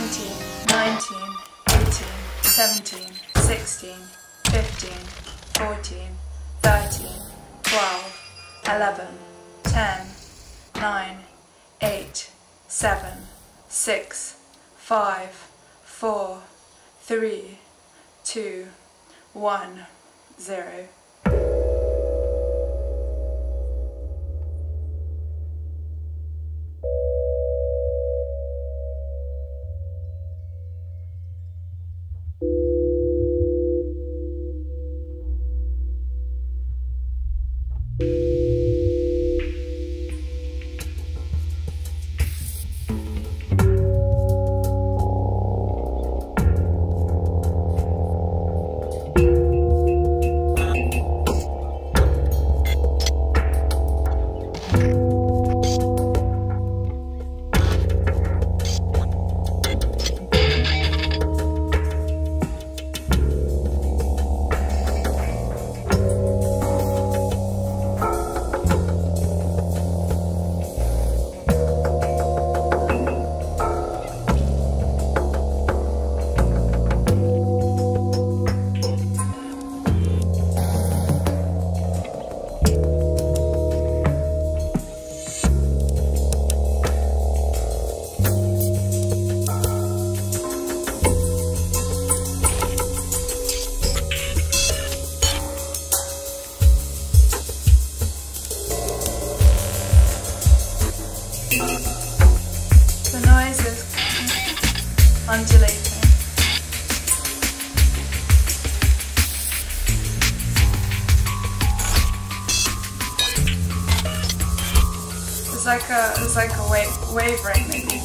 20, 19, 18, 17, 16, 15, 14, 13, 12, 11, 10, 9, 8, 7, 6, 5, 4, 3, 2, 1, 0. The noise is undulating. It's like a wavering maybe.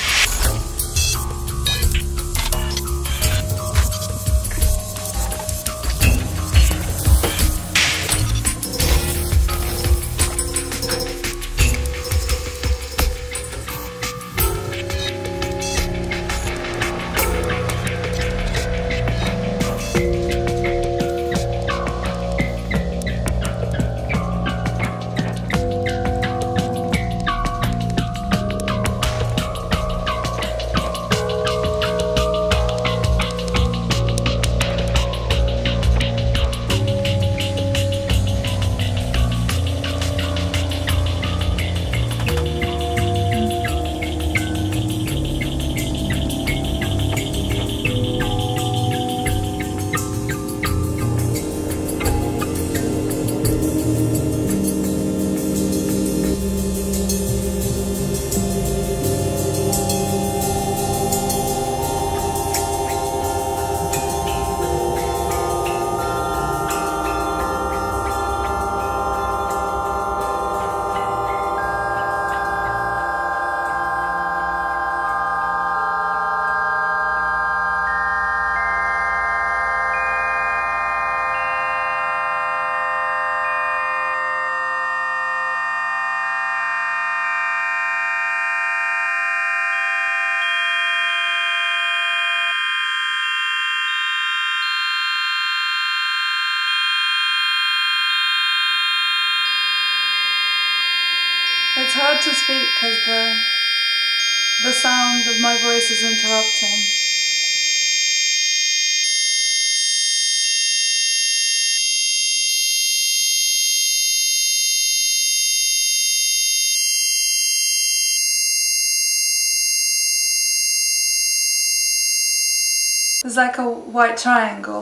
It's hard to speak because the sound of my voice is interrupting. It's like a white triangle.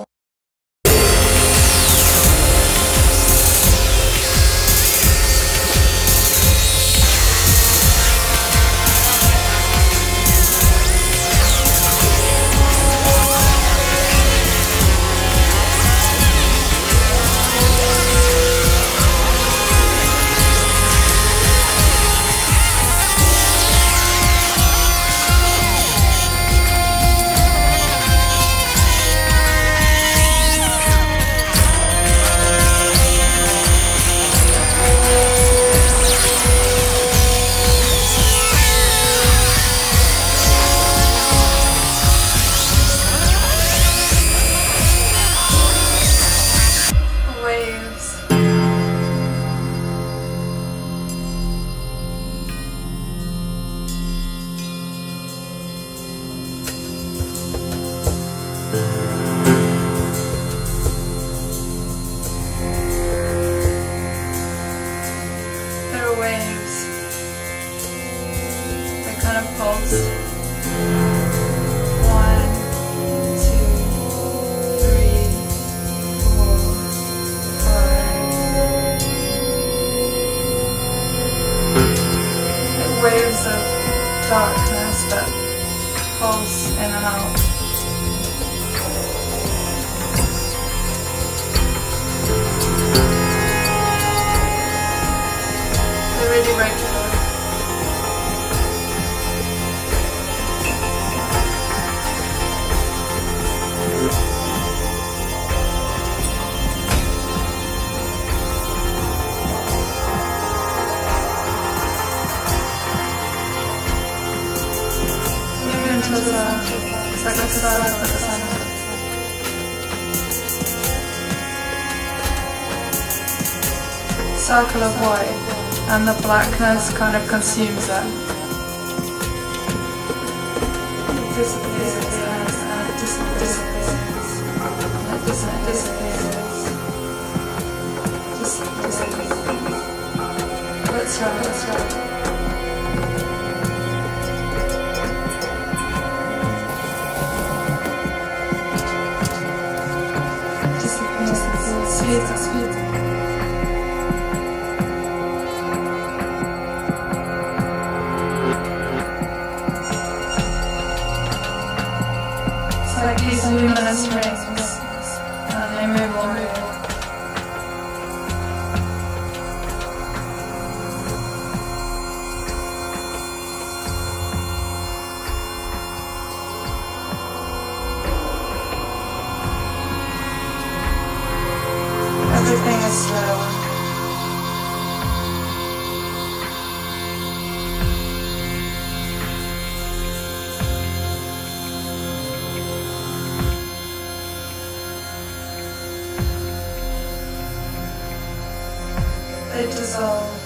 pulse. 1, 2, 3, 4, 5. Like waves of darkness that pulse in and out. They're really regular. It's like a circle at the center. Circle of white, and the blackness kind of consumes it. It disappears, and it disappears, and it disappears, disappears. Let's try. Sweet. It's like these luminous rings, and they move on. Everything is slow. They dissolve.